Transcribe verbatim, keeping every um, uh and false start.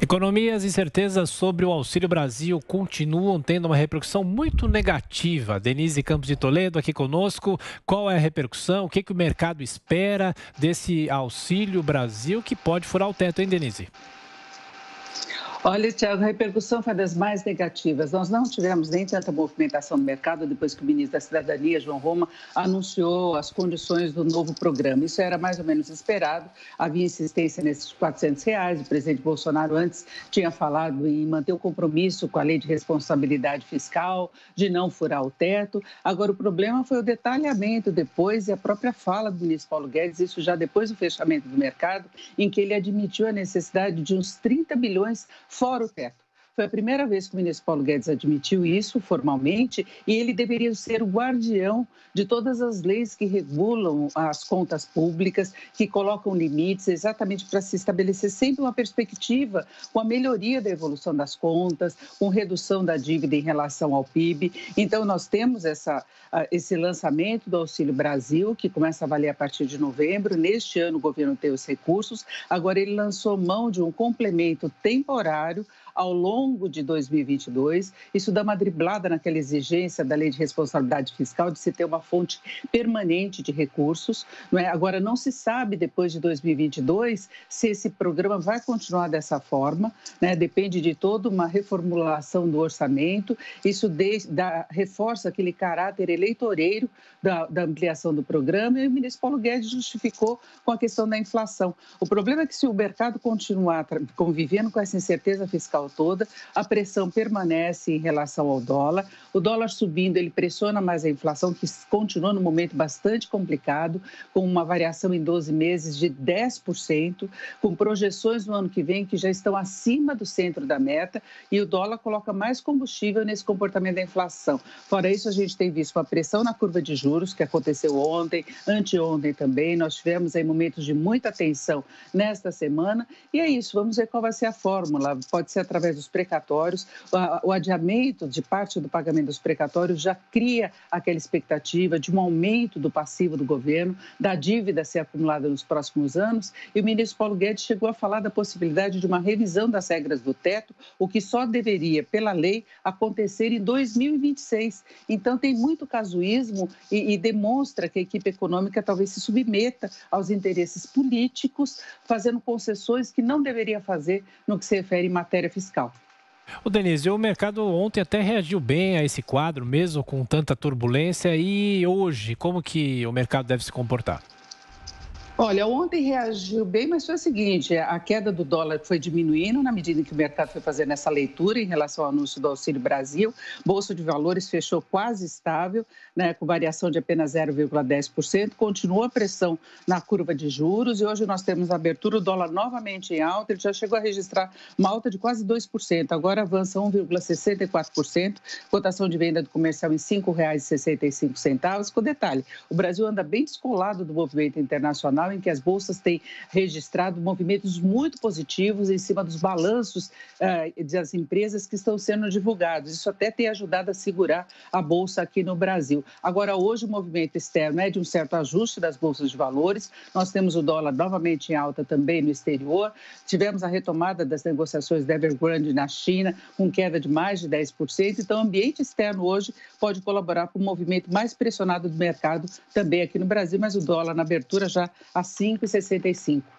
Economias e incertezas sobre o Auxílio Brasil continuam tendo uma repercussão muito negativa. Denise Campos de Toledo aqui conosco. Qual é a repercussão? O que, que o mercado espera desse Auxílio Brasil que pode furar o teto, hein, Denise? Olha, Tiago, a repercussão foi das mais negativas. Nós não tivemos nem tanta movimentação no mercado depois que o ministro da Cidadania, João Roma, anunciou as condições do novo programa. Isso era mais ou menos esperado. Havia insistência nesses quatrocentos reais. O presidente Bolsonaro antes tinha falado em manter o compromisso com a lei de responsabilidade fiscal, de não furar o teto. Agora, o problema foi o detalhamento depois e a própria fala do ministro Paulo Guedes, isso já depois do fechamento do mercado, em que ele admitiu a necessidade de uns trinta bilhões fora o teto. Foi a primeira vez que o ministro Paulo Guedes admitiu isso formalmente e ele deveria ser o guardião de todas as leis que regulam as contas públicas, que colocam limites exatamente para se estabelecer sempre uma perspectiva com a melhoria da evolução das contas, com redução da dívida em relação ao P I B. Então, nós temos essa, esse lançamento do Auxílio Brasil, que começa a valer a partir de novembro. Neste ano, o governo tem os recursos. Agora, ele lançou mão de um complemento temporário ao longo de dois mil e vinte e dois. Isso dá uma driblada naquela exigência da Lei de Responsabilidade Fiscal de se ter uma fonte permanente de recursos. Não é? Agora, não se sabe, depois de dois mil e vinte e dois, se esse programa vai continuar dessa forma, né? Depende de toda uma reformulação do orçamento. Isso de, dá, reforça aquele caráter eleitoreiro da, da ampliação do programa e o ministro Paulo Guedes justificou com a questão da inflação. O problema é que se o mercado continuar convivendo com essa incerteza fiscal toda, a pressão permanece em relação ao dólar. O dólar subindo, ele pressiona mais a inflação, que continua num momento bastante complicado, com uma variação em doze meses de dez por cento, com projeções no ano que vem que já estão acima do centro da meta, e o dólar coloca mais combustível nesse comportamento da inflação. Fora isso, a gente tem visto uma pressão na curva de juros, que aconteceu ontem, anteontem também. Nós tivemos aí momentos de muita tensão nesta semana, e é isso, vamos ver qual vai ser a fórmula. Pode ser através dos precatórios, o adiamento de parte do pagamento dos precatórios já cria aquela expectativa de um aumento do passivo do governo, da dívida a ser acumulada nos próximos anos, e o ministro Paulo Guedes chegou a falar da possibilidade de uma revisão das regras do teto, o que só deveria, pela lei, acontecer em dois mil e vinte e seis. Então, tem muito casuísmo e, e demonstra que a equipe econômica talvez se submeta aos interesses políticos, fazendo concessões que não deveria fazer no que se refere em matéria fiscal. O Denise, o mercado ontem até reagiu bem a esse quadro, mesmo com tanta turbulência. E hoje, como que o mercado deve se comportar? Olha, ontem reagiu bem, mas foi o seguinte, a queda do dólar foi diminuindo na medida em que o mercado foi fazendo essa leitura em relação ao anúncio do Auxílio Brasil. Bolsa de Valores fechou quase estável, né, com variação de apenas zero vírgula dez por cento. Continua a pressão na curva de juros e hoje nós temos a abertura, o dólar novamente em alta, ele já chegou a registrar uma alta de quase dois por cento, agora avança um vírgula sessenta e quatro por cento, cotação de venda do comercial em cinco reais e sessenta e cinco centavos. Com detalhe, o Brasil anda bem descolado do movimento internacional, em que as bolsas têm registrado movimentos muito positivos em cima dos balanços uh, das empresas que estão sendo divulgados. Isso até tem ajudado a segurar a bolsa aqui no Brasil. Agora, hoje, o movimento externo é de um certo ajuste das bolsas de valores. Nós temos o dólar novamente em alta também no exterior. Tivemos a retomada das negociações da Evergrande na China, com queda de mais de dez por cento. Então, o ambiente externo hoje pode colaborar para o movimento mais pressionado do mercado também aqui no Brasil, mas o dólar na abertura já a cinco reais e sessenta e cinco